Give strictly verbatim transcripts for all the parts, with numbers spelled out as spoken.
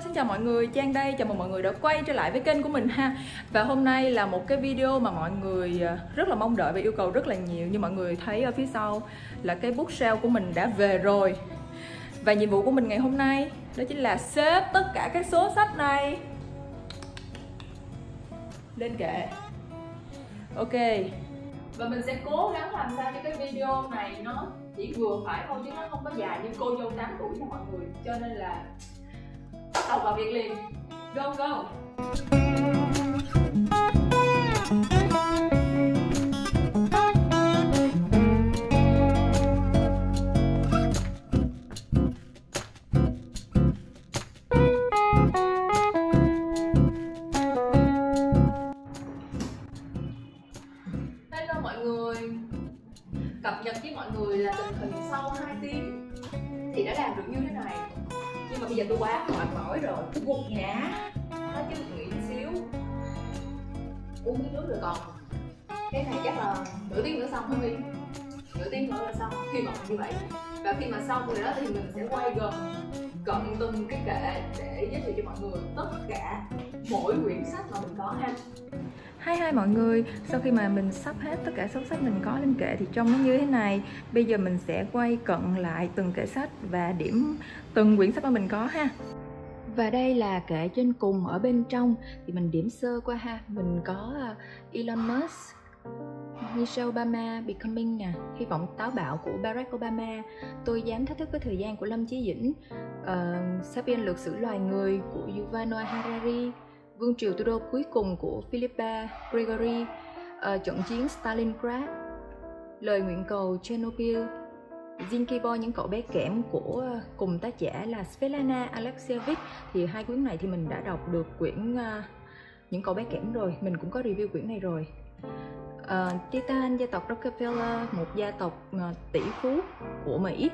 xin chào mọi người, Trang đây, chào mừng mọi người đã quay trở lại với kênh của mình ha. Và hôm nay là một cái video mà mọi người rất là mong đợi và yêu cầu rất là nhiều. Như mọi người thấy ở phía sau là cái bookshelf của mình đã về rồi. Và nhiệm vụ của mình ngày hôm nay đó chính là xếp tất cả các số sách này lên kệ. Ok. Và mình sẽ cố gắng làm sao cho cái video này nó chỉ vừa phải thôi, chứ nó không có dài như cô dâu tám tuổi cho mọi người. Cho nên là bắt đầu vào việc liền. Go go. Hello mọi người. Cập nhật với mọi người là tình hình sau hai tiếng thì đã làm được như thế này. Nhưng mà bây giờ tôi quá mệt mỏi rồi, tôi gục ngã. Nói chứ nghỉ xíu, uống miếng nước rồi còn. Cái này chắc là nửa tiếng nữa xong thôi đi. Nửa tiếng nữa là xong, hy vọng như vậy. Và khi mà xong rồi đó thì mình sẽ quay gần cận từng cái kệ để giới thiệu cho mọi người tất cả mỗi quyển sách mà mình có ha. Hi hi mọi người, sau khi mà mình sắp hết tất cả số sách mình có lên kệ thì trông nó như thế này. Bây giờ mình sẽ quay cận lại từng kệ sách và điểm từng quyển sách mà mình có ha. Và đây là kệ trên cùng ở bên trong thì mình điểm sơ qua ha. Mình có Elon Musk, Michelle Obama, Becoming nè, Hy vọng táo bạo của Barack Obama, Tôi dám thách thức với thời gian của Lâm Chí Dĩnh, uh, Sapiens lược sử loài người của Yuval Noah Harari, Vương triều thủ đô cuối cùng của Philippa Gregory, uh, trận chiến Stalingrad, lời nguyện cầu Chernobyl, Zinkivo những cậu bé kẽm của uh, cùng tác giả là Svetlana Alexievich. Thì hai quyển này thì mình đã đọc được quyển uh, những cậu bé kẽm rồi, mình cũng có review quyển này rồi. Uh, Titan, gia tộc Rockefeller, một gia tộc uh, tỷ phú của Mỹ,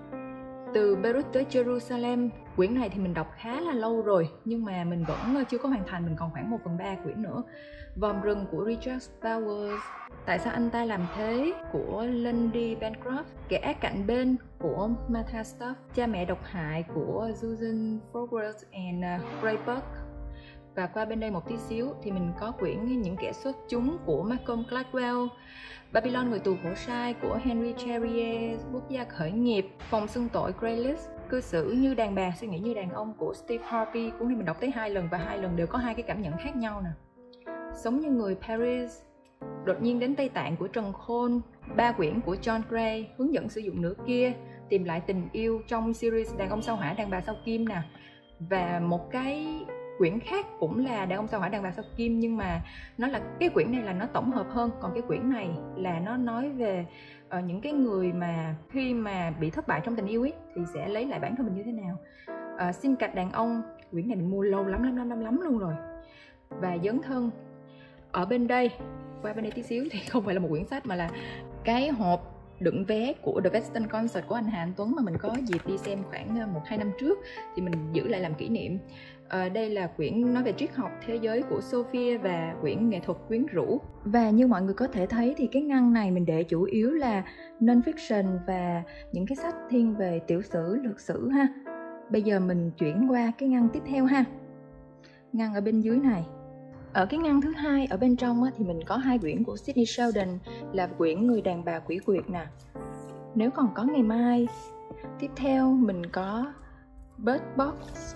từ Beirut tới Jerusalem. Quyển này thì mình đọc khá là lâu rồi nhưng mà mình vẫn chưa có hoàn thành, mình còn khoảng một phần ba quyển nữa. Vòm rừng của Richard Bowers, Tại sao anh ta làm thế của Lundy Bancroft, Kẻ ác cạnh bên của Martha Stuff, Cha mẹ độc hại của Susan Forward and Ray Burke. Và qua bên đây một tí xíu thì mình có quyển Những kẻ xuất chúng của Malcolm Gladwell, Babylon người tù khổ sai của Henry Charrier, Quốc gia khởi nghiệp, Phòng xưng tội Greylis, Cư xử như đàn bà suy nghĩ như đàn ông của Steve Harvey. Cuốn này mình đọc tới hai lần và hai lần đều có hai cái cảm nhận khác nhau nè. Sống như người Paris, Đột nhiên đến Tây Tạng của Trần Khôn, ba quyển của John Gray, Hướng dẫn sử dụng nửa kia, Tìm lại tình yêu trong series Đàn ông sao hỏa đàn bà sao kim nè. Và một cái quyển khác cũng là Đàn ông sao hỏa đàn bà sao kim, nhưng mà nó là cái quyển này là nó tổng hợp hơn, còn cái quyển này là nó nói về uh, những cái người mà khi mà bị thất bại trong tình yêu ấy thì sẽ lấy lại bản thân mình như thế nào. Uh, Xin cạch đàn ông, quyển này mình mua lâu lắm lắm lắm lắm lắm luôn rồi. Và Dấn thân. Ở bên đây, qua bên đây tí xíu thì không phải là một quyển sách mà là cái hộp đựng vé của The Western Concert của anh Hà Anh Tuấn mà mình có dịp đi xem khoảng một hai năm trước thì mình giữ lại làm kỷ niệm. À, đây là quyển nói về triết học thế giới của Sophia và quyển nghệ thuật quyến rũ. Và như mọi người có thể thấy thì cái ngăn này mình để chủ yếu là non-fiction và những cái sách thiên về tiểu sử, lược sử ha. Bây giờ mình chuyển qua cái ngăn tiếp theo ha. Ngăn ở bên dưới này. Ở cái ngăn thứ hai ở bên trong á, thì mình có hai quyển của Sidney Sheldon là quyển Người đàn bà quỷ quyệt nè, Nếu còn có ngày mai. Tiếp theo mình có Bird Box,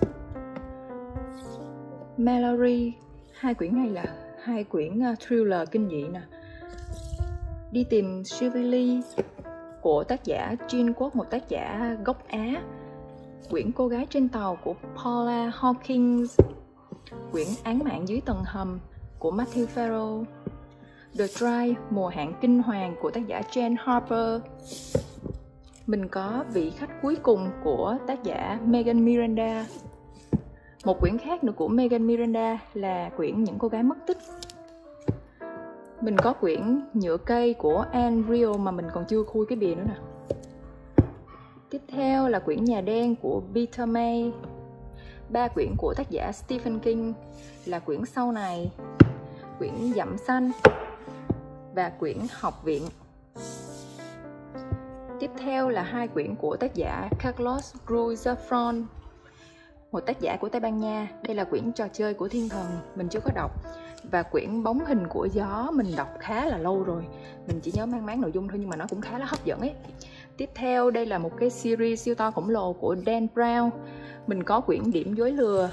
Mallory. Hai quyển này là hai quyển thriller kinh dị nè. Đi tìm Shirley của tác giả Jean Quốc, một tác giả gốc Á. Quyển Cô gái trên tàu của Paula Hawkins. Quyển Án mạng dưới tầng hầm của Matthew Farrell. The Dry, mùa hạn kinh hoàng của tác giả Jane Harper. Mình có Vị khách cuối cùng của tác giả Megan Miranda. Một quyển khác nữa của Megan Miranda là quyển Những cô gái mất tích. Mình có quyển Nhựa cây của Anne Riel mà mình còn chưa khui cái bìa nữa nè. Tiếp theo là quyển Nhà đen của Peter May. Ba quyển của tác giả Stephen King là quyển Sau này, quyển Dặm xanh và quyển Học viện. Tiếp theo là hai quyển của tác giả Carlos Ruiz Zafón, một tác giả của Tây Ban Nha. Đây là quyển Trò chơi của thiên thần, mình chưa có đọc. Và quyển Bóng hình của gió mình đọc khá là lâu rồi, mình chỉ nhớ mang máng nội dung thôi nhưng mà nó cũng khá là hấp dẫn ấy. Tiếp theo đây là một cái series siêu to khổng lồ của Dan Brown. Mình có quyển Điểm dối lừa.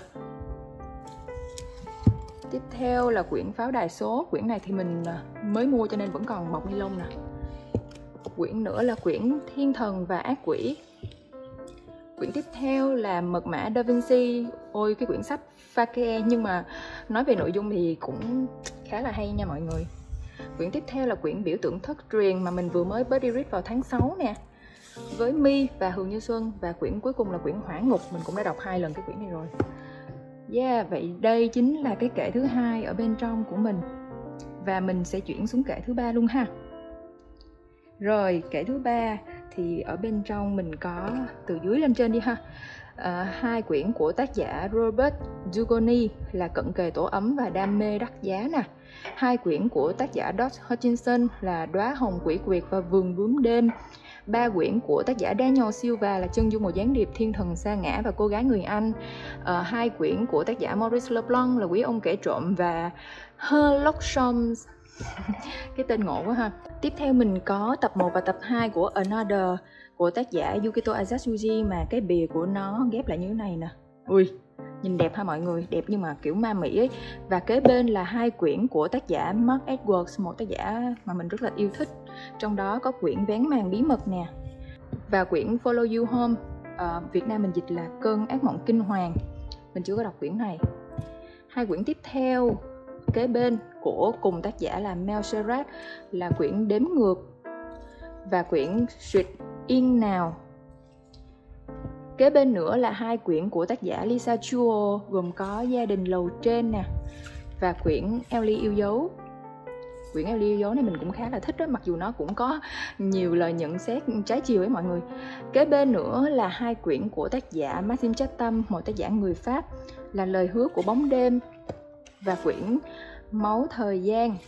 Tiếp theo là quyển Pháo đài số. Quyển này thì mình mới mua cho nên vẫn còn bọc ni lông nè. Quyển nữa là quyển Thiên thần và ác quỷ. Quyển tiếp theo là Mật mã Da Vinci. Ôi cái quyển sách pha ke, nhưng mà nói về nội dung thì cũng khá là hay nha mọi người. Quyển tiếp theo là quyển Biểu tượng thất truyền mà mình vừa mới buddy read vào tháng sáu nè, với My và Hường Như Xuân. Và quyển cuối cùng là quyển Hỏa ngục, mình cũng đã đọc hai lần cái quyển này rồi. Yeah, vậy đây chính là cái kệ thứ hai ở bên trong của mình. Và mình sẽ chuyển xuống kệ thứ ba luôn ha. Rồi, kệ thứ ba thì ở bên trong mình có, từ dưới lên trên đi ha, à, hai quyển của tác giả Robert Dugoni là Cận kề tổ ấm và Đam mê đắt giá nè. Hai quyển của tác giả Dodge Hutchinson là Đóa hồng quỷ quyệt và Vườn bướm đêm. Ba quyển của tác giả Daniel Silva là Chân dung một gián điệp, Thiên thần sa ngã và Cô gái người Anh. À, hai quyển của tác giả Maurice Leblanc là Quý ông kẻ trộm và Sherlock Holmes. Cái tên ngộ quá ha. Tiếp theo mình có tập một và tập hai của Another của tác giả Yukito Azatsuji, mà cái bìa của nó ghép lại như thế này nè. Ui, nhìn đẹp ha mọi người, đẹp nhưng mà kiểu ma mỹ ấy. Và kế bên là hai quyển của tác giả Mark Edwards, một tác giả mà mình rất là yêu thích. Trong đó có quyển Vén màn bí mật nè, và quyển Follow You Home, à, Việt Nam mình dịch là Cơn ác mộng kinh hoàng. Mình chưa có đọc quyển này. Hai quyển tiếp theo kế bên của cùng tác giả là Mel Serrat là quyển Đếm ngược và quyển Sweet In Now. Kế bên nữa là hai quyển của tác giả Lisa Chuo gồm có Gia đình lầu trên nè và quyển Ellie yêu dấu. Quyển Ellie yêu dấu này mình cũng khá là thích đó, mặc dù nó cũng có nhiều lời nhận xét trái chiều với mọi người. Kế bên nữa là hai quyển của tác giả Maxime Chatham, một tác giả người Pháp, là Lời hứa của bóng đêm và quyển Máu thời gian.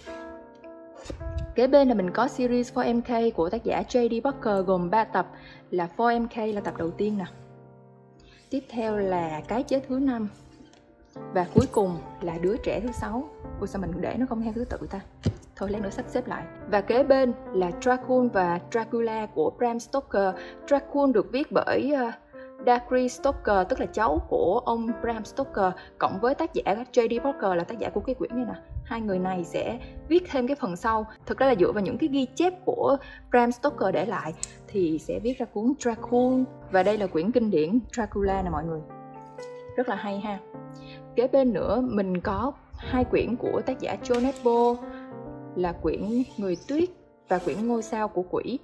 Kế bên là mình có series four M K của tác giả J D Parker gồm ba tập, là four M K là tập đầu tiên nè. Tiếp theo là Cái chết thứ năm. Và cuối cùng là Đứa trẻ thứ sáu. Ôi sao mình để nó không theo thứ tự ta? Thôi lát nữa sắp xếp lại. Và kế bên là Dracula và Dracula của Bram Stoker. Dracula được viết bởi uh, Dacre Stoker, tức là cháu của ông Bram Stoker, cộng với tác giả J D Parker là tác giả của cái quyển này nè. Hai người này sẽ viết thêm cái phần sau. Thực ra là dựa vào những cái ghi chép của Bram Stoker để lại thì sẽ viết ra cuốn Dracula. Và đây là quyển kinh điển Dracula nè mọi người. Rất là hay ha. Kế bên nữa mình có hai quyển của tác giả Joan Bo là quyển Người tuyết và quyển Ngôi sao của quỷ.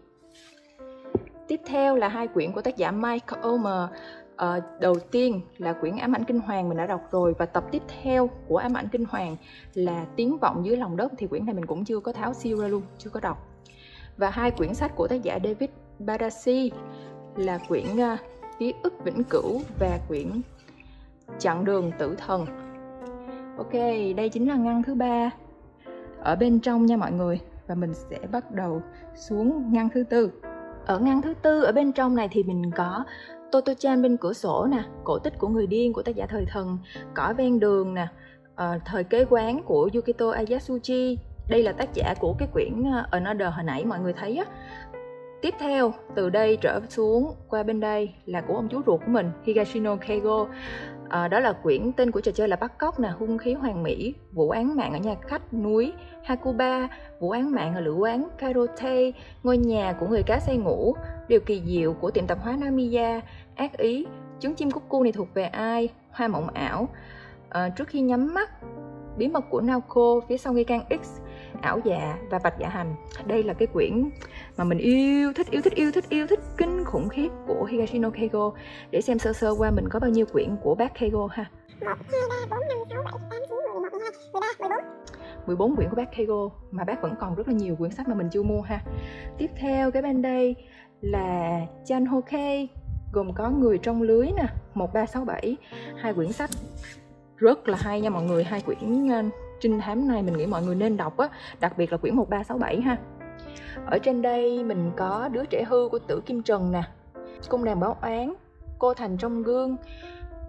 Tiếp theo là hai quyển của tác giả Mike Omer. Uh, đầu tiên là quyển Ám ảnh kinh hoàng mình đã đọc rồi, và tập tiếp theo của Ám ảnh kinh hoàng là Tiếng vọng dưới lòng đất, thì quyển này mình cũng chưa có tháo siêu ra luôn, chưa có đọc. Và hai quyển sách của tác giả David Badashi là quyển uh, Ký ức vĩnh cửu và quyển Chặng đường tử thần. Ok, đây chính là ngăn thứ ba ở bên trong nha mọi người. Và mình sẽ bắt đầu xuống ngăn thứ tư. Ở ngăn thứ tư ở bên trong này thì mình có Toto-chan bên cửa sổ nè, Cổ tích của người điên của tác giả Thời thần, Cỏ ven đường nè, uh, Thời kế quán của Yukito Ayatsuchi. Đây là tác giả của cái quyển Another hồi nãy mọi người thấy á. Tiếp theo, từ đây trở xuống qua bên đây là của ông chú ruột của mình, Higashino Keigo. À, đó là quyển tên của trò chơi là Bắt cóc nè, Hung khí hoàng mỹ, Vụ án mạng ở nhà khách núi Hakuba, Vụ án mạng ở lữ quán Kairote, Ngôi nhà của người cá say ngủ, Điều kỳ diệu của tiệm tạp hóa Namiya, Ác ý, Trứng chim cúc cu này thuộc về ai, Hoa mộng ảo, à, Trước khi nhắm mắt, Bí mật của Naoko, Phía sau nghi can X, Ảo dạ và Bạch dạ hành. Đây là cái quyển mà mình yêu thích, yêu thích, yêu thích, yêu thích kinh khủng khiếp của Higashino Keigo. Để xem sơ sơ qua mình có bao nhiêu quyển của bác Keigo ha. một, hai, ba, bốn, năm, sáu, bảy, tám, chín, mười, mười một, mười hai, mười ba, mười bốn. mười bốn quyển của bác Keigo, mà bác vẫn còn rất là nhiều quyển sách mà mình chưa mua ha. Tiếp theo cái bên đây là Chan Hokei, gồm có Người trong lưới nè, một ba sáu bảy. Hai quyển sách rất là hay nha mọi người. Hai quyển uh, trinh thám này mình nghĩ mọi người nên đọc á, đặc biệt là quyển một ba sáu bảy ha. Ở trên đây mình có Đứa trẻ hư của Tử Kim Trần nè, Cung đàn báo oán, Cô thành trong gương,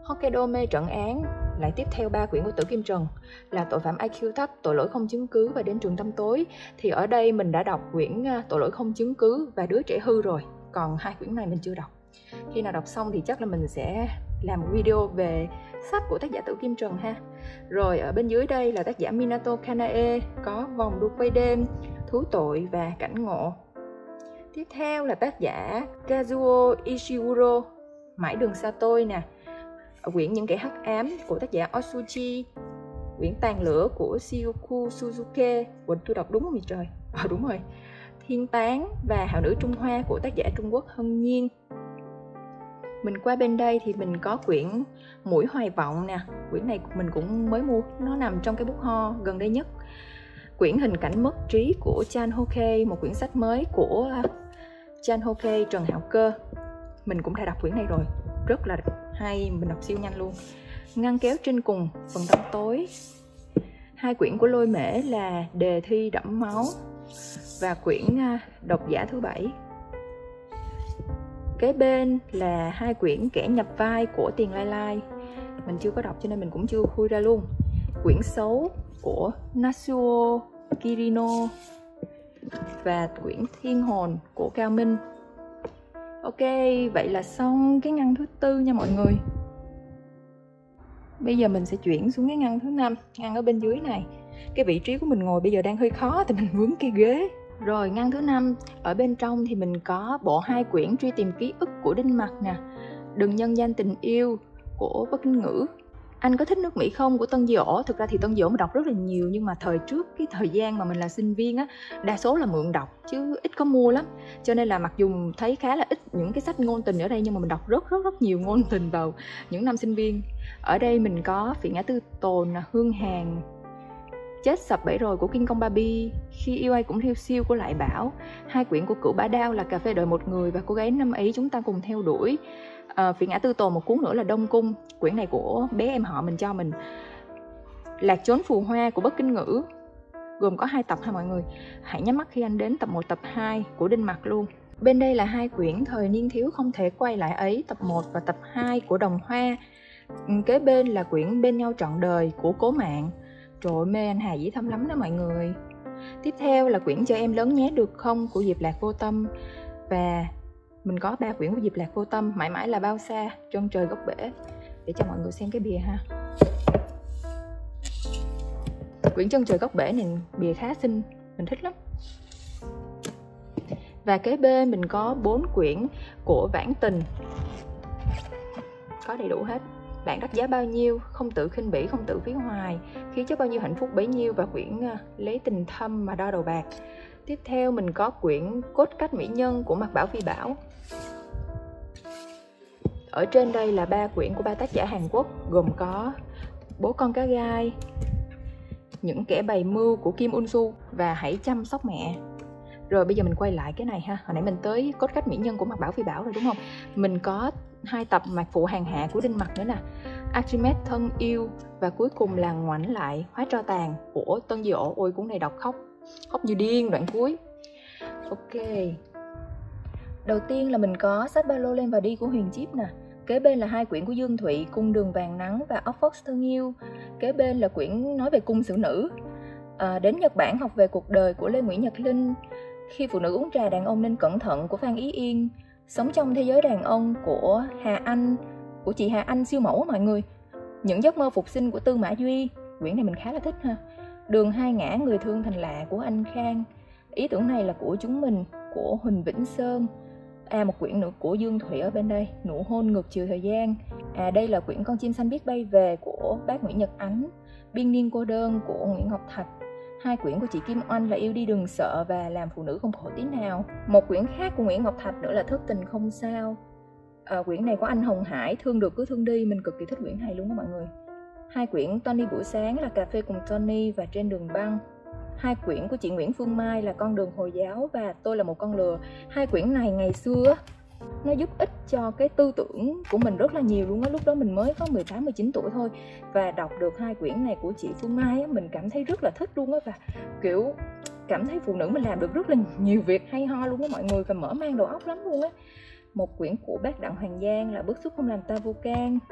Hokkaido mê trận án lại tiếp theo ba quyển của Tử Kim Trần là Tội phạm i kiu thấp, Tội lỗi không chứng cứ và Đến trường tăm tối. Thì ở đây mình đã đọc quyển Tội lỗi không chứng cứ và Đứa trẻ hư rồi, còn hai quyển này mình chưa đọc. Khi nào đọc xong thì chắc là mình sẽ làm một video về sách của tác giả Tử Kim Trần ha. Rồi ở bên dưới đây là tác giả Minato Kanae, có Vòng đu quay đêm, Thú tội và Cảnh ngộ. Tiếp theo là tác giả Kazuo Ishiguro, Mãi đường xa tôi nè. Ở quyển Những kẻ hắc ám của tác giả Otsuchi, quyển Tàn lửa của Shioku Suzuki. Quỳnh tôi đọc đúng không vậy trời? Ờ à, đúng rồi. Thiên tán và Hảo nữ Trung Hoa của tác giả Trung Quốc Hân Nhiên. Mình qua bên đây thì mình có quyển Mũi hoài vọng nè. Quyển này mình cũng mới mua, nó nằm trong cái bút ho gần đây nhất. Quyển Hình cảnh mất trí của Chan Ho-kei, một quyển sách mới của Chan Ho-kei Trần Hạo Cơ. Mình cũng đã đọc quyển này rồi, rất là hay, mình đọc siêu nhanh luôn. Ngăn kéo trên cùng, Phần tăm tối. Hai quyển của Lôi Mễ là Đề thi đẫm máu và quyển Độc giả thứ bảy. Kế bên là hai quyển Kẻ nhập vai của Tiền Lai Lai. Mình chưa có đọc cho nên mình cũng chưa khui ra luôn. Quyển Xấu của Nasuo Kirino và quyển Thiên hồn của Cao Minh. Ok, vậy là xong cái ngăn thứ tư nha mọi người. Bây giờ mình sẽ chuyển xuống cái ngăn thứ năm, ngăn ở bên dưới này. Cái vị trí của mình ngồi bây giờ đang hơi khó thì mình vướng cái ghế. Rồi ngăn thứ năm, ở bên trong thì mình có bộ hai quyển Truy tìm ký ức của Đinh Mặc nè, Đừng nhân danh tình yêu của Bất Kinh Ngữ, Anh có thích nước Mỹ không của Tân Diỗ. Thực ra thì Tân Diỗ mình đọc rất là nhiều, nhưng mà thời trước cái thời gian mà mình là sinh viên á, đa số là mượn đọc chứ ít có mua lắm. Cho nên là mặc dù thấy khá là ít những cái sách ngôn tình ở đây, nhưng mà mình đọc rất rất rất nhiều ngôn tình vào những năm sinh viên. Ở đây mình có Phỉ Ngã Tư Tồn, Hương Hàng, Chết sập bẫy rồi của Kinh Công Barbie, Khi yêu ai cũng thiêu siêu của Lại Bảo. Hai quyển của Cửu Bá Đao là Cà phê đợi một người và Cô gái năm ấy chúng ta cùng theo đuổi. À, Phỉ Ngã Tư Tồn một cuốn nữa là Đông Cung, quyển này của bé em họ mình cho mình. Lạc Trốn Phù Hoa của Bất Kinh Ngữ, gồm có hai tập ha mọi người. Hãy nhắm mắt khi anh đến, tập một tập hai của Đinh Mặc luôn. Bên đây là hai quyển Thời niên thiếu không thể quay lại ấy, tập một và tập hai của Đồng Hoa. Kế bên là quyển Bên nhau trọn đời của Cố Mạng. Trời ơi, mê anh Hà Dĩ Thâm lắm đó mọi người. Tiếp theo là quyển Cho em lớn nhé được không của Diệp Lạc Vô Tâm. Và mình có ba quyển của Diệp Lạc Vô Tâm, Mãi mãi là bao xa, Chân trời góc bể. Để cho mọi người xem cái bìa ha. Quyển Chân trời góc bể này bìa khá xinh, mình thích lắm. Và kế bên mình có bốn quyển của Vãn Tình, có đầy đủ hết. Bạn đắt giá bao nhiêu, Không tự khinh bỉ, không tự phí hoài, Khi cho bao nhiêu hạnh phúc bấy nhiêu và quyển Lấy tình thâm mà đo đầu bạc. Tiếp theo mình có quyển Cốt cách mỹ nhân của Mạc Bảo Phi Bảo. Ở trên đây là ba quyển của ba tác giả Hàn Quốc, gồm có Bố con cá gai, Những kẻ bày mưu của Kim Un Su và Hãy chăm sóc mẹ. Rồi bây giờ mình quay lại cái này ha. Hồi nãy mình tới Cốt cách mỹ nhân của Mạc Bảo Phi Bảo rồi đúng không? Mình có hai tập Mạc phụ hàng hạ của Đinh Mặc nữa nè, Archimedes thân yêu, và cuối cùng là Ngoảnh lại hóa tro tàn của Tân Diệu. Ôi cuốn này đọc khóc khóc như điên đoạn cuối. Ok, đầu tiên là mình có Sách ba lô lên và đi của Huyền Chíp nè. Kế bên là hai quyển của Dương Thụy, Cung đường vàng nắng và Oxford thân yêu. Kế bên là quyển nói về cung xử nữ, à, Đến Nhật Bản học về cuộc đời của Lê Nguyễn Nhật Linh, Khi phụ nữ uống trà đàn ông nên cẩn thận của Phan Ý Yên, Sống trong thế giới đàn ông của Hà Anh, của chị Hà Anh siêu mẫu mọi người, Những giấc mơ phục sinh của Tư Mã Duy, quyển này mình khá là thích ha. Đường hai ngã người thương thành lạ của Anh Khang. Ý tưởng này là của chúng mình, của Huỳnh Vĩnh Sơn. À, một quyển nữa của Dương Thụy ở bên đây, Nụ hôn ngược chiều thời gian. À, đây là quyển Con chim xanh biết bay về của bác Nguyễn Nhật Ánh, Biên niên cô đơn của Nguyễn Ngọc Thạch. Hai quyển của chị Kim Oanh là Yêu đi đừng sợ và Làm phụ nữ không khổ tí nào. Một quyển khác của Nguyễn Ngọc Thạch nữa là Thất tình không sao. À, quyển này có anh Hồng Hải, Thương được cứ thương đi, mình cực kỳ thích quyển này luôn đó mọi người. Hai quyển Tony buổi sáng là Cà phê cùng Tony và Trên đường băng. Hai quyển của chị Nguyễn Phương Mai là Con đường Hồi giáo và Tôi là một con lừa. Hai quyển này ngày xưa nó giúp ích cho cái tư tưởng của mình rất là nhiều luôn á. Lúc đó mình mới có mười tám mười chín tuổi thôi, và đọc được hai quyển này của chị Phương Mai á, mình cảm thấy rất là thích luôn á, và kiểu cảm thấy phụ nữ mình làm được rất là nhiều việc hay ho luôn á mọi người, và mở mang đầu óc lắm luôn á. Một quyển của bác Đặng Hoàng Giang là Bức xúc không làm ta vô can.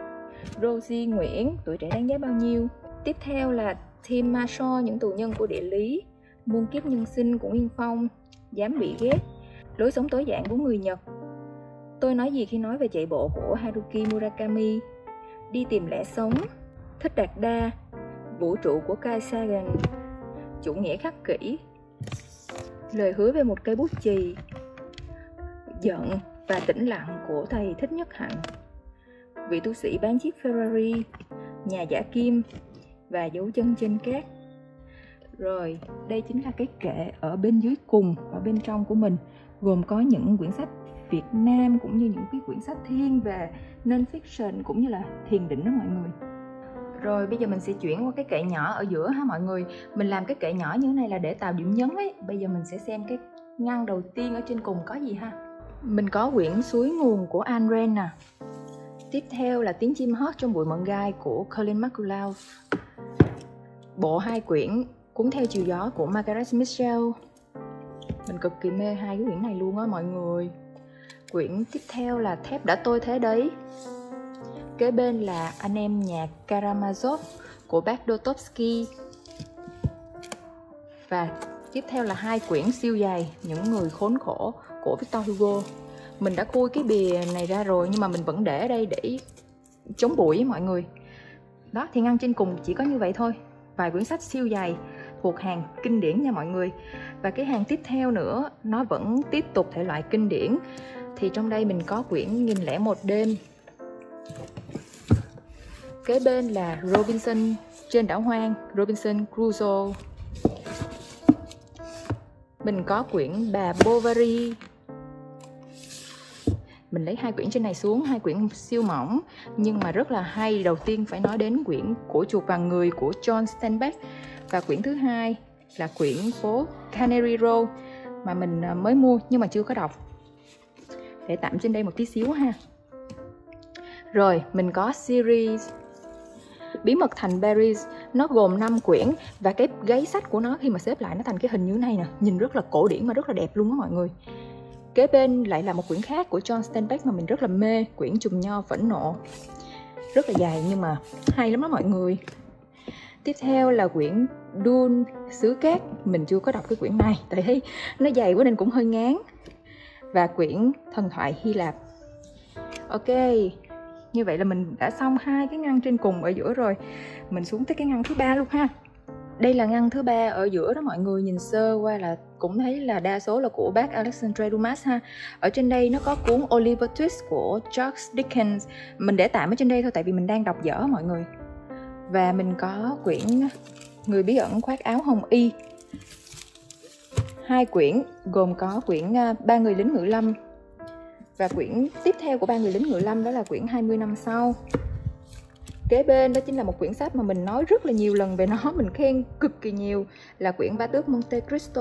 Rosie Nguyễn, Tuổi Trẻ Đáng Giá Bao Nhiêu. Tiếp theo là Tim Marshall, Những Tù Nhân Của Địa Lý, Muôn Kiếp Nhân Sinh của Nguyên Phong, Dám Bị Ghét, Lối Sống Tối Giản của Người Nhật, Tôi Nói Gì Khi Nói Về Chạy Bộ của Haruki Murakami, Đi Tìm Lẽ Sống, Thích Đạt Đa, Vũ Trụ của Carl Sagan, Chủ Nghĩa Khắc Kỷ, Lời Hứa Về Một Cây Bút Chì, Giận và Tĩnh Lặng của thầy Thích Nhất Hạnh, Vị Tu Sĩ Bán Chiếc Ferrari, Nhà Giả Kim và Dấu Chân Trên Cát. Rồi, đây chính là cái kệ ở bên dưới cùng, ở bên trong của mình, gồm có những quyển sách Việt Nam cũng như những cái quyển sách thiên về non-fiction cũng như là thiền định đó mọi người. Rồi bây giờ mình sẽ chuyển qua cái kệ nhỏ ở giữa ha mọi người. Mình làm cái kệ nhỏ như thế này là để tạo điểm nhấn ấy. Bây giờ mình sẽ xem cái ngăn đầu tiên ở trên cùng có gì ha. Mình có quyển Suối Nguồn của Ayn Rand nè. Tiếp theo là Tiếng Chim Hót Trong Bụi Mận Gai của Colin McCullough. Bộ hai quyển Cuốn Theo Chiều Gió của Margaret Mitchell. Mình cực kỳ mê hai cái quyển này luôn á mọi người. Quyển tiếp theo là Thép Đã Tôi Thế Đấy. Kế bên là Anh Em Nhà Karamazov của bác Dostoevsky. Và tiếp theo là hai quyển siêu dày Những Người Khốn Khổ của Victor Hugo. Mình đã khui cái bìa này ra rồi nhưng mà mình vẫn để ở đây để chống bụi với mọi người. Đó, thì ngăn trên cùng chỉ có như vậy thôi. Vài quyển sách siêu dày thuộc hàng kinh điển nha mọi người. Và cái hàng tiếp theo nữa nó vẫn tiếp tục thể loại kinh điển. Thì trong đây mình có quyển Nghìn Lẻ Một Đêm. Kế bên là Robinson Trên Đảo Hoang, Robinson Crusoe. Mình có quyển Bà Bovary. Mình lấy hai quyển trên này xuống, hai quyển siêu mỏng nhưng mà rất là hay. Đầu tiên phải nói đến quyển Của Chuột Và Người của John Steinbeck. Và quyển thứ hai là quyển Phố Canary Row mà mình mới mua nhưng mà chưa có đọc. Để tạm trên đây một tí xíu ha. Rồi, mình có series Bí Mật Thành Paris. Nó gồm năm quyển và cái gáy sách của nó khi mà xếp lại nó thành cái hình như thế này nè. Nhìn rất là cổ điển mà rất là đẹp luôn á mọi người. Kế bên lại là một quyển khác của John Steinbeck mà mình rất là mê, quyển Chùm Nho Phẫn Nộ. Rất là dài nhưng mà hay lắm đó mọi người. Tiếp theo là quyển Dune Xứ Cát. Mình chưa có đọc cái quyển này tại thấy nó dày quá nên cũng hơi ngán. Và quyển Thần Thoại Hy Lạp. Ok, như vậy là mình đã xong hai cái ngăn trên cùng ở giữa rồi. Mình xuống tới cái ngăn thứ ba luôn ha. Đây là ngăn thứ ba ở giữa đó mọi người. Nhìn sơ qua là cũng thấy là đa số là của bác Alexandre Dumas ha. Ở trên đây nó có cuốn Oliver Twist của Charles Dickens. Mình để tạm ở trên đây thôi tại vì mình đang đọc dở mọi người. Và mình có quyển Người Bí Ẩn Khoác Áo Hồng Y. Hai quyển gồm có quyển Ba Người Lính Ngự Lâm. Và quyển tiếp theo của Ba Người Lính Ngự Lâm đó là quyển hai mươi năm sau. Kế bên đó chính là một quyển sách mà mình nói rất là nhiều lần về nó, mình khen cực kỳ nhiều, là quyển Bá Tước Monte Cristo.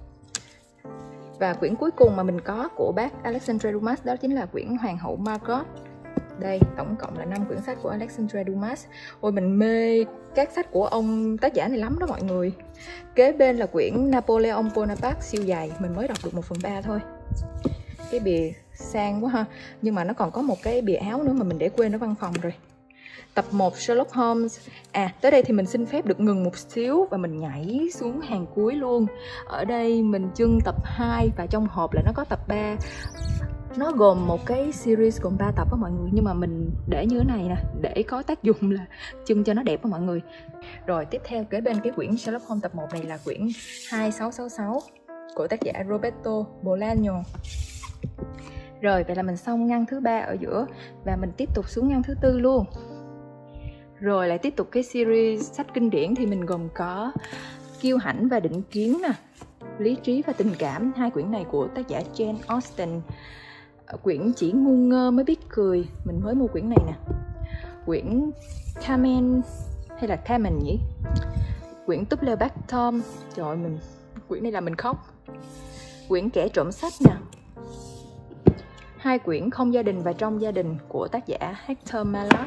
Và quyển cuối cùng mà mình có của bác Alexandre Dumas đó chính là quyển Hoàng hậu Margot. Đây, tổng cộng là năm quyển sách của Alexandre Dumas. Ôi mình mê các sách của ông tác giả này lắm đó mọi người. Kế bên là quyển Napoleon Bonaparte siêu dài, mình mới đọc được một phần ba thôi. Cái bìa sang quá ha. Nhưng mà nó còn có một cái bìa áo nữa mà mình để quên ở văn phòng rồi. Tập một Sherlock Holmes. À, tới đây thì mình xin phép được ngừng một xíu và mình nhảy xuống hàng cuối luôn. Ở đây mình trưng tập hai và trong hộp là nó có tập ba. Nó gồm một cái series gồm ba tập đó mọi người. Nhưng mà mình để như thế này nè, để có tác dụng là trưng cho nó đẹp đó mọi người. Rồi tiếp theo kế bên cái quyển Sherlock Holmes tập một này là quyển hai sáu sáu sáu của tác giả Roberto Bolaño. Rồi vậy là mình xong ngăn thứ ba ở giữa và mình tiếp tục xuống ngăn thứ tư luôn. Rồi lại tiếp tục cái series sách kinh điển thì mình gồm có Kiêu Hãnh và Định Kiến nè, Lý Trí và Tình Cảm, hai quyển này của tác giả Jane Austen. Quyển Chỉ Ngu Ngơ Mới Biết Cười, mình mới mua quyển này nè. Quyển Carmen hay là Carmen nhỉ? Quyển Túp Leo Bác Tom, trời ơi, mình quyển này là mình khóc. Quyển Kẻ Trộm Sách nè. Hai quyển Không Gia Đình và Trong Gia Đình của tác giả Hector Malot.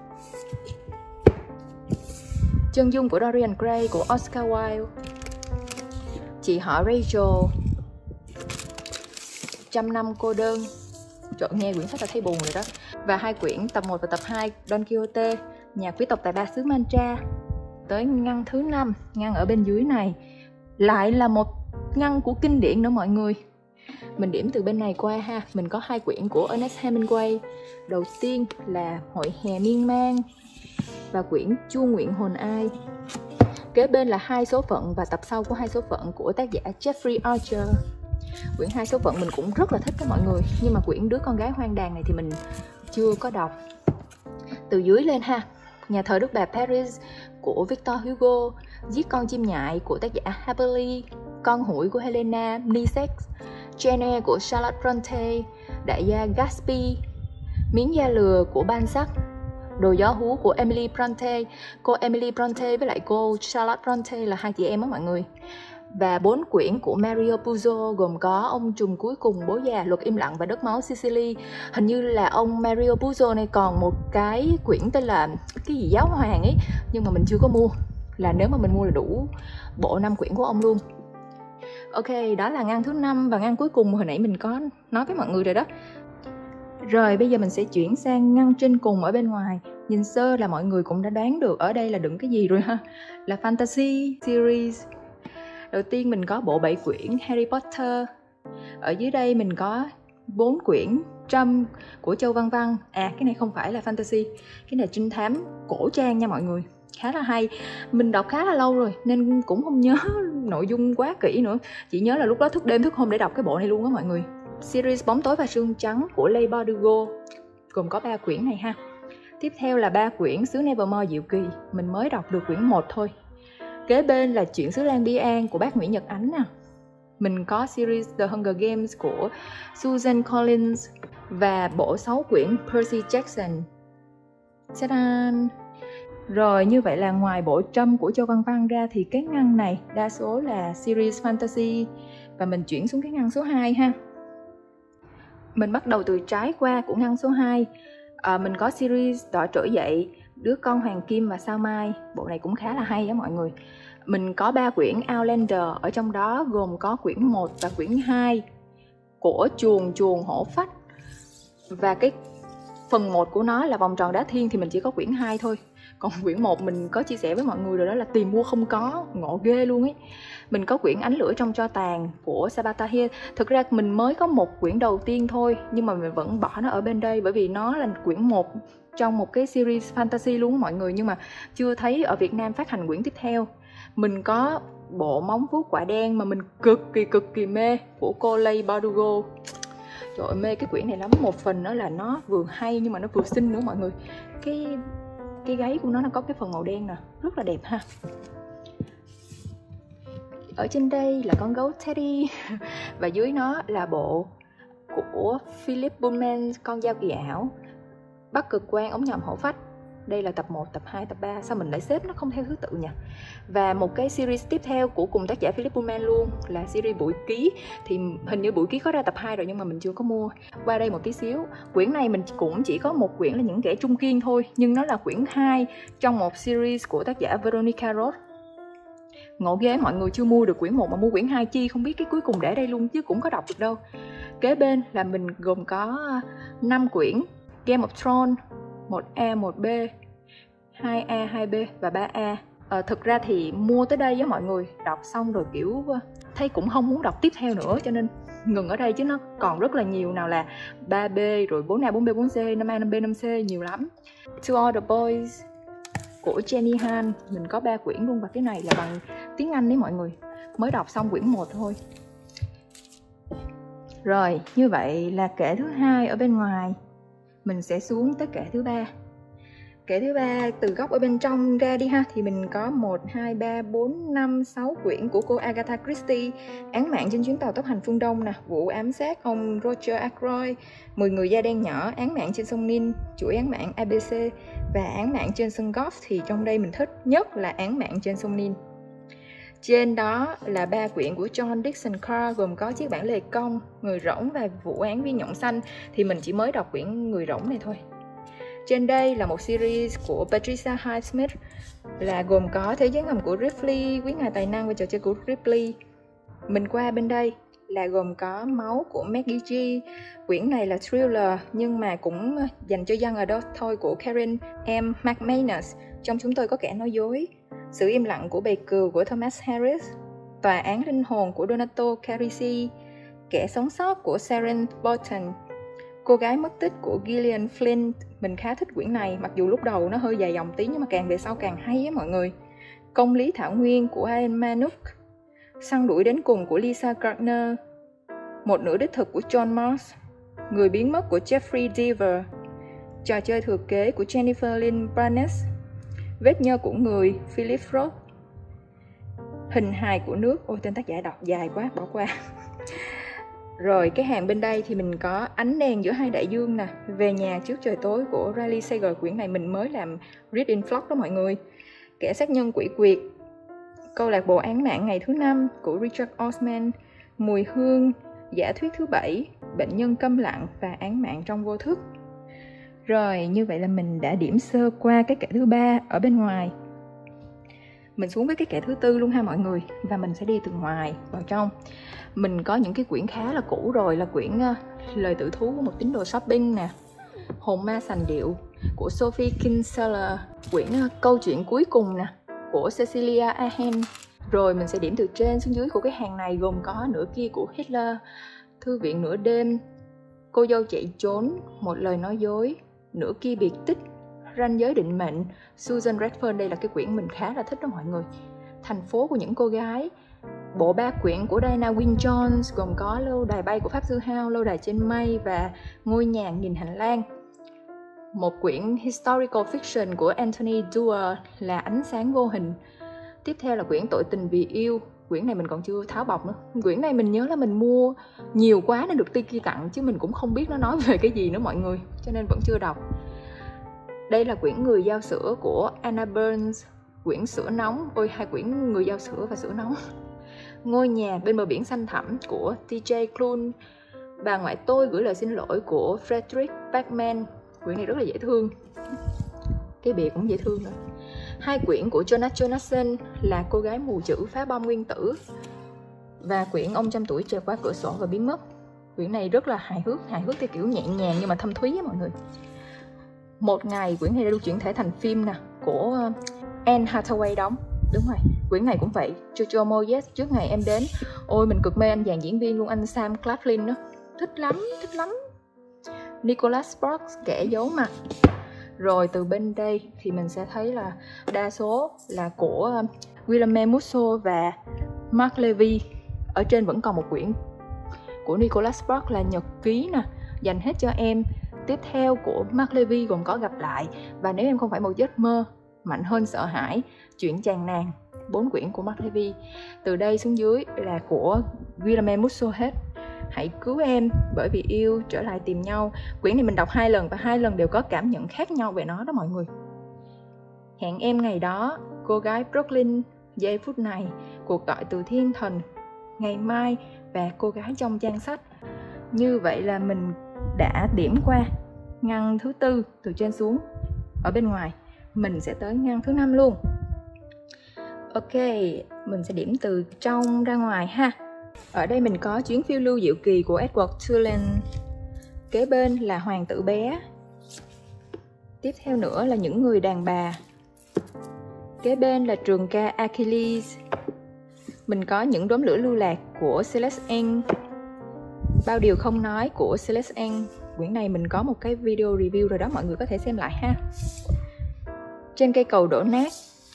Chân dung của Dorian Gray của Oscar Wilde. Chị họ Rachel. Trăm năm cô đơn. Trời, nghe quyển sách là thấy buồn rồi đó. Và hai quyển tập một và tập hai Don Quixote, nhà quý tộc tài ba xứ Mancha. Tới ngăn thứ năm, ngăn ở bên dưới này, lại là một ngăn của kinh điển nữa mọi người. Mình điểm từ bên này qua ha. Mình có hai quyển của Ernest Hemingway. Đầu tiên là Hội hè miên man và quyển Chu nguyện hồn ai. Kế bên là hai số phận và tập sau của hai số phận của tác giả Jeffrey Archer. Quyển hai số phận mình cũng rất là thích đó mọi người, nhưng mà quyển Đứa con gái hoang đàn này thì mình chưa có đọc. Từ dưới lên ha, Nhà thờ Đức bà Paris của Victor Hugo, Giết con chim nhại của tác giả Haberly, Con hủi của Helena Nicex, Jane Eyre của Charlotte Bronte, Đại gia Gatsby, Miếng da lừa của Balzac, Đồ gió hú của Emily Bronte. Cô Emily Bronte với lại cô Charlotte Bronte là hai chị em á mọi người. Và bốn quyển của Mario Puzo gồm có Ông trùm cuối cùng, Bố già, Luật im lặng và Đất máu Sicily. Hình như là ông Mario Puzo này còn một cái quyển tên là cái gì giáo hoàng ấy, nhưng mà mình chưa có mua. Là nếu mà mình mua là đủ bộ năm quyển của ông luôn. Ok, đó là ngăn thứ năm và ngăn cuối cùng hồi nãy mình có nói với mọi người rồi đó. Rồi bây giờ mình sẽ chuyển sang ngăn trên cùng ở bên ngoài. Nhìn sơ là mọi người cũng đã đoán được ở đây là đựng cái gì rồi ha. Là fantasy series. Đầu tiên mình có bộ bảy quyển Harry Potter. Ở dưới đây mình có bốn quyển Trâm của Châu Văn Văn. À, cái này không phải là fantasy, cái này trinh thám cổ trang nha mọi người. Khá là hay. Mình đọc khá là lâu rồi nên cũng không nhớ nội dung quá kỹ nữa. Chỉ nhớ là lúc đó thức đêm thức hôm để đọc cái bộ này luôn á mọi người. Series Bóng tối và sương trắng của Leigh Bardugo gồm có ba quyển này ha. Tiếp theo là ba quyển Xứ Nevermore diệu kỳ. Mình mới đọc được quyển một thôi. Kế bên là Chuyện xứ Lan Bi An của bác Nguyễn Nhật Ánh nè. Mình có series The Hunger Games của Susan Collins và bộ sáu quyển Percy Jackson. Ta-da! Rồi như vậy là ngoài bộ Trâm của Châu Văn Văn ra thì cái ngăn này đa số là series fantasy. Và mình chuyển xuống cái ngăn số hai ha. Mình bắt đầu từ trái qua của ngăn số hai. à, Mình có series Đỏ trỗi dậy, Đứa con Hoàng Kim và Sao Mai. Bộ này cũng khá là hay đó mọi người. Mình có ba quyển Outlander, ở trong đó gồm có quyển một và quyển hai của Chuồn Chuồn Hổ Phách. Và cái phần một của nó là Vòng tròn đá thiên thì mình chỉ có quyển hai thôi. Còn quyển một mình có chia sẻ với mọi người rồi, đó là tìm mua không có, ngộ ghê luôn ấy. Mình có quyển Ánh lửa trong tro tàn của Sabatahir. Thực ra mình mới có một quyển đầu tiên thôi, nhưng mà mình vẫn bỏ nó ở bên đây bởi vì nó là quyển một trong một cái series fantasy luôn mọi người. Nhưng mà chưa thấy ở Việt Nam phát hành quyển tiếp theo. Mình có bộ Móng vuốt quả đen mà mình cực kỳ cực kỳ mê của cô Leigh Bardugo. Trời ơi, mê cái quyển này lắm. Một phần đó là nó vừa hay nhưng mà nó vừa xinh nữa mọi người. Cái cái gáy của nó nó có cái phần màu đen nè, rất là đẹp ha. Ở trên đây là con gấu Teddy. Và dưới nó là bộ của Philip Pullman, Con dao kỳ ảo, Bắc cực quan, Ống nhòm hổ phách. Đây là tập một, tập hai, tập ba. Sao mình lại xếp nó không theo thứ tự nhỉ? Và một cái series tiếp theo của cùng tác giả Philip Pullman luôn là series Bụi ký. Thì hình như Bụi ký có ra tập hai rồi nhưng mà mình chưa có mua. Qua đây một tí xíu. Quyển này mình cũng chỉ có một quyển là Những kẻ trung kiên thôi, nhưng nó là quyển hai trong một series của tác giả Veronica Roth. Ngộ ghê, mọi người chưa mua được quyển một mà mua quyển hai chi, không biết cái cuối cùng để đây luôn chứ cũng có đọc được đâu. Kế bên là mình gồm có năm quyển Game of Thrones, một A, một B, hai A, hai B và ba A. Ờ, thực ra thì mua tới đây với mọi người, đọc xong rồi kiểu thấy cũng không muốn đọc tiếp theo nữa cho nên ngừng ở đây, chứ nó còn rất là nhiều, nào là ba B, rồi bốn A, bốn B, bốn C, năm A, năm B, năm C, nhiều lắm. To All the Boys của Jenny Han, mình có ba quyển luôn và cái này là bằng tiếng Anh đấy mọi người. Mới đọc xong quyển một thôi. Rồi, như vậy là kệ thứ hai ở bên ngoài. Mình sẽ xuống tới kệ thứ ba. Kệ thứ ba từ góc ở bên trong ra đi ha, thì mình có một, hai, ba, bốn, năm, sáu quyển của cô Agatha Christie. Án mạng trên chuyến tàu tốc hành phương Đông nè, Vụ ám sát ông Roger Ackroyd, mười người da đen nhỏ, Án mạng trên sông Nin, Chuỗi án mạng A B C và Án mạng trên sông Goff. Thì trong đây mình thích nhất là Án mạng trên sông Nin. Trên đó là ba quyển của John Dickson Carr gồm có Chiếc bản lề công, Người rỗng và Vụ án viên nhộng xanh. Thì mình chỉ mới đọc quyển Người rỗng này thôi. Trên đây là một series của Patricia Highsmith là gồm có Thế giới ngầm của Ripley, Quý ngài tài năng và Trò chơi của Ripley. Mình qua bên đây là gồm có Máu của Maggie G. Quyển này là thriller nhưng mà cũng dành cho young adult thôi, của Karen M. McManus. Trong Chúng Tôi Có Kẻ Nói Dối. Sự Im Lặng của Bầy Cừu của Thomas Harris. Tòa Án Linh Hồn của Donato Carisi. Kẻ Sống Sót của Sharon Bolton. Cô Gái Mất Tích của Gillian Flynn. Mình khá thích quyển này, mặc dù lúc đầu nó hơi dài dòng tí nhưng mà càng về sau càng hay á mọi người. Công Lý Thảo Nguyên của Ian Manouk. Săn Đuổi Đến Cùng của Lisa Gardner. Một Nửa Đích Thực của John Marsh. Người Biến Mất của Jeffrey Deaver. Trò Chơi Thừa Kế của Jennifer Lynn Barnes. Vết Nhơ Của Người Philip Roth. Hình Hài Của Nước, ôi tên tác giả đọc dài quá, bỏ qua. Rồi cái hàng bên đây thì mình có Ánh Đèn Giữa Hai Đại Dương nè, Về Nhà Trước Trời Tối của Riley Sager. Quyển này mình mới làm read in vlog đó mọi người. Kẻ Sát Nhân Quỷ Quyệt. Câu Lạc Bộ Án Mạng Ngày Thứ Năm của Richard Osman. Mùi Hương, Giả Thuyết Thứ Bảy, Bệnh Nhân Câm Lặng và Án Mạng Trong Vô Thức. Rồi như vậy là mình đã điểm sơ qua cái kẻ thứ ba ở bên ngoài. Mình xuống với cái kẻ thứ tư luôn ha mọi người. Và mình sẽ đi từ ngoài vào trong. Mình có những cái quyển khá là cũ rồi, là quyển uh, Lời Tự Thú của Một Tín Đồ Shopping nè, Hồn Ma Sành Điệu của Sophie Kinsella, quyển uh, Câu Chuyện Cuối Cùng nè của Cecilia Ahern. Rồi mình sẽ điểm từ trên xuống dưới của cái hàng này, gồm có Nửa Kia của Hitler, Thư Viện Nửa Đêm, Cô Dâu Chạy Trốn, Một Lời Nói Dối, Nửa Kia Biệt Tích, Ranh Giới Định Mệnh, Susan Redfern. Đây là cái quyển mình khá là thích đó mọi người. Thành Phố Của Những Cô Gái, bộ ba quyển của Diana Wynne Jones gồm có Lâu Đài Bay của Pháp Sư Hao, Lâu Đài Trên Mây và Ngôi Nhà Nghìn Hành Lang. Một quyển historical fiction của Anthony Doerr là Ánh Sáng Vô Hình. Tiếp theo là quyển Tội Tình Vì Yêu. Quyển này mình còn chưa tháo bọc nữa. Quyển này mình nhớ là mình mua nhiều quá nên được Tiki tặng, chứ mình cũng không biết nó nói về cái gì nữa mọi người, cho nên vẫn chưa đọc. Đây là quyển Người Giao Sữa của Anna Burns. Quyển Sữa Nóng, ôi hai quyển Người Giao Sữa và Sữa Nóng. Ngôi Nhà Bên Bờ Biển Xanh Thẳm của T J Klune. Bà Ngoại Tôi Gửi Lời Xin Lỗi của Frederick Backman. Quyển này rất là dễ thương, cái bìa cũng dễ thương rồi. Hai quyển của Jonas Jonasson là Cô Gái Mù Chữ Phá Bom Nguyên Tử và quyển Ông Trăm Tuổi Trèo Qua Cửa Sổ Và Biến Mất. Quyển này rất là hài hước, hài hước theo kiểu nhẹ nhàng nhưng mà thâm thúy á mọi người. Một Ngày, quyển này đã được chuyển thể thành phim nè, của Anne Hathaway đóng. Đúng rồi, quyển này cũng vậy. Jojo Moyes, Trước Ngày Em Đến. Ôi mình cực mê anh dàn diễn viên luôn, anh Sam Claflin đó. Thích lắm, thích lắm. Nicholas Sparks, Kẻ Giấu Mặt. Rồi từ bên đây thì mình sẽ thấy là đa số là của Guillermo Musso và Mark Levy. Ở trên vẫn còn một quyển của Nicholas Sparks là Nhật Ký nè, Dành Hết Cho Em. Tiếp theo của Mark Levy gồm có Gặp Lại và Nếu Em Không Phải Một Giấc Mơ, Mạnh Hơn Sợ Hãi, Chuyện Chàng Nàng. Bốn quyển của Mark Levy. Từ đây xuống dưới là của Guillermo Musso hết. Hãy Cứu Em, Bởi Vì Yêu, Trở Lại Tìm Nhau. Quyển này mình đọc hai lần và hai lần đều có cảm nhận khác nhau về nó đó mọi người. Hẹn Em Ngày Đó, Cô Gái Brooklyn, Giây Phút Này, Cuộc Gọi Từ Thiên Thần, Ngày Mai và Cô Gái Trong Trang Sách. Như vậy là mình đã điểm qua ngăn thứ tư từ trên xuống ở bên ngoài. Mình sẽ tới ngăn thứ năm luôn. Ok, mình sẽ điểm từ trong ra ngoài ha. Ở đây mình có Chuyến Phiêu Lưu Diệu Kỳ của Edward Tulin. Kế bên là Hoàng Tử Bé. Tiếp theo nữa là Những Người Đàn Bà. Kế bên là Trường Ca Achilles. Mình có Những Đốm Lửa Lưu Lạc của Celeste Ng. Bao Điều Không Nói của Celeste Ng. Quyển này mình có một cái video review rồi đó, mọi người có thể xem lại ha. Trên Cây Cầu Đổ Nát,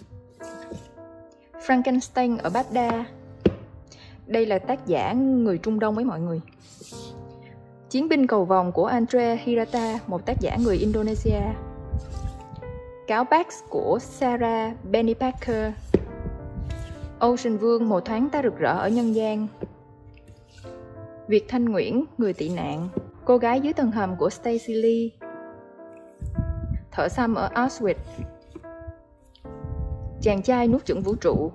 Frankenstein ở Baghdad. Đây là tác giả người Trung Đông với mọi người. Chiến Binh Cầu Vồng của Andre Hirata, một tác giả người Indonesia. Cáo Pax của Sarah Benny Parker. Ocean Vương, Một Thoáng Ta Rực Rỡ Ở Nhân Gian. Việt Thanh Nguyễn, Người Tị Nạn. Cô Gái Dưới Tầng Hầm của Stacey Lee. Thợ Xăm Ở Auschwitz. Chàng Trai Nuốt Chửng Vũ Trụ.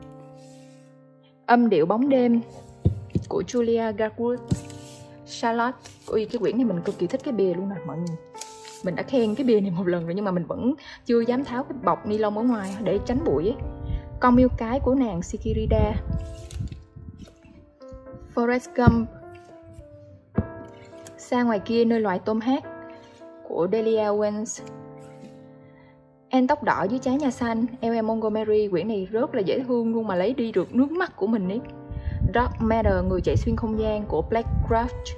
Âm Điệu Bóng Đêm của Julia Garwood. Charlotte. Ui, cái quyển này mình cực kỳ thích cái bìa luôn nè mọi người. Mình đã khen cái bìa này một lần rồi nhưng mà mình vẫn chưa dám tháo cái bọc ni lông ở ngoài để tránh bụi ấy. Con Miêu Cái của nàng Sikirida. Forrest Gump, Xa ngoài kia nơi loài tôm hát của Delia Owens, Em tóc đỏ dưới trái nhà xanh, L M Montgomery. Quyển này rất là dễ thương luôn mà lấy đi được nước mắt của mình ấy. Dark Matter, Người chạy xuyên không gian của Black Crouch,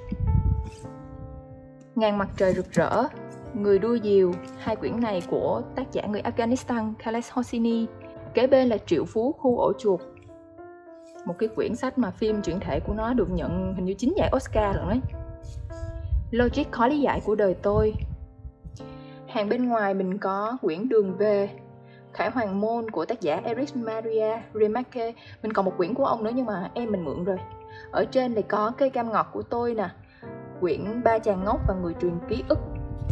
Ngàn mặt trời rực rỡ, Người đua diều. Hai quyển này của tác giả người Afghanistan Khaled Hosseini. Kế bên là Triệu phú khu ổ chuột, một cái quyển sách mà phim chuyển thể của nó được nhận hình như chín giải Oscar rồi đấy. Logic khó lý giải của đời tôi. Hàng bên ngoài mình có quyển Đường về, Khải Hoàng môn của tác giả Erich Maria Remarque. Mình còn một quyển của ông nữa nhưng mà em mình mượn rồi. Ở trên này có Cây cam ngọt của tôi nè, quyển Ba chàng ngốc và Người truyền ký ức.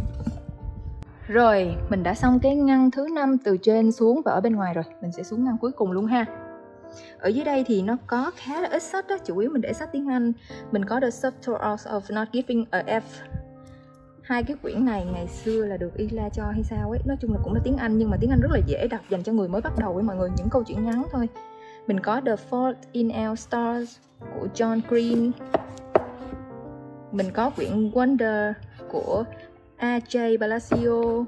Rồi, mình đã xong cái ngăn thứ năm từ trên xuống và ở bên ngoài rồi. Mình sẽ xuống ngăn cuối cùng luôn ha. Ở dưới đây thì nó có khá là ít sách đó, chủ yếu mình để sách tiếng Anh. Mình có The Subtle Art of Not Giving a F. Hai cái quyển này ngày xưa là được Y-La cho hay sao ấy. Nói chung là cũng là tiếng Anh nhưng mà tiếng Anh rất là dễ đọc, dành cho người mới bắt đầu ấy mọi người. Những câu chuyện ngắn thôi. Mình có The Fault in Our Stars của John Green. Mình có quyển Wonder của A J Palacio.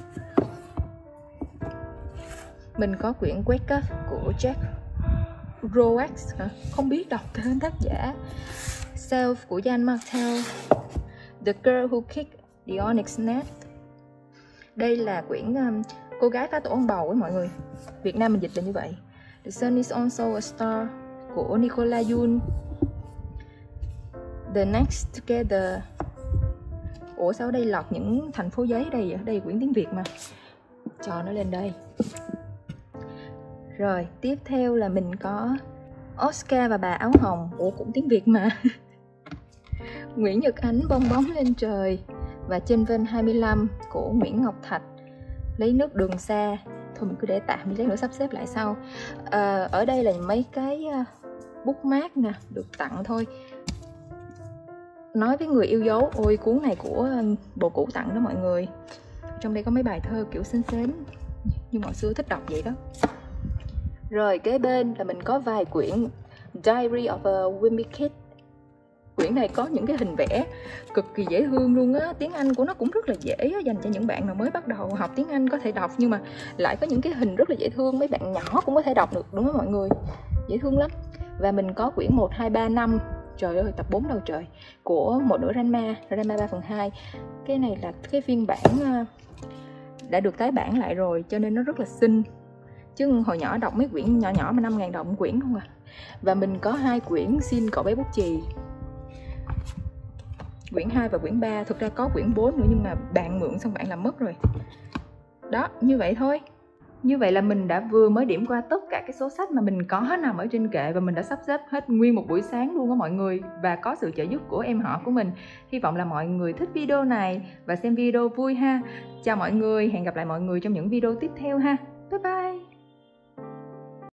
Mình có quyển Wake Up của Jack Roach hả? Không biết đọc tên tác giả. Self của Jan Martel. The Girl Who Kicked the Onyx Nest. Đây là quyển um, Cô gái phá tổ ong bầu ấy mọi người. Việt Nam mình dịch là như vậy. The Sun is Also a Star của Nicola Yoon. The Next Together. Ủa sao ở đây lọt những thành phố giấy đây vậy? Đây là quyển tiếng Việt mà. Cho nó lên đây. Rồi, tiếp theo là mình có Oscar và bà áo hồng. Ủa cũng tiếng Việt mà. Nguyễn Nhật Ánh, Bong bóng lên trời. Và Trên Vênh hai mươi lăm của Nguyễn Ngọc Thạch. Lấy nước đường xa. Thôi mình cứ để tạm, mình lát nữa sắp xếp lại sau. à, Ở đây là mấy cái bookmark nè, được tặng thôi. Nói với người yêu dấu. Ôi cuốn này của bộ cũ tặng đó mọi người. Trong đây có mấy bài thơ kiểu xến xến như mọi xưa thích đọc vậy đó. Rồi kế bên là mình có vài quyển Diary of a Wimpy Kid. Quyển này có những cái hình vẽ cực kỳ dễ thương luôn á. Tiếng Anh của nó cũng rất là dễ á, dành cho những bạn nào mới bắt đầu học tiếng Anh có thể đọc. Nhưng mà lại có những cái hình rất là dễ thương, mấy bạn nhỏ cũng có thể đọc được, đúng không mọi người? Dễ thương lắm. Và mình có quyển một, hai, ba, năm. Trời ơi, tập bốn đâu trời. Của Một nửa Ranma, Ranma ba phần hai. Cái này là cái phiên bản đã được tái bản lại rồi, cho nên nó rất là xinh. Chứ hồi nhỏ đọc mấy quyển nhỏ nhỏ mà năm ngàn đồng quyển không à. Và mình có hai quyển Xin cậu bé bút chì, quyển hai và quyển ba. Thực ra có quyển bốn nữa nhưng mà bạn mượn xong bạn làm mất rồi. Đó, như vậy thôi. Như vậy là mình đã vừa mới điểm qua tất cả cái số sách mà mình có nằm ở trên kệ. Và mình đã sắp xếp hết nguyên một buổi sáng luôn á mọi người. Và có sự trợ giúp của em họ của mình. Hy vọng là mọi người thích video này và xem video vui ha. Chào mọi người, hẹn gặp lại mọi người trong những video tiếp theo ha. Bye bye.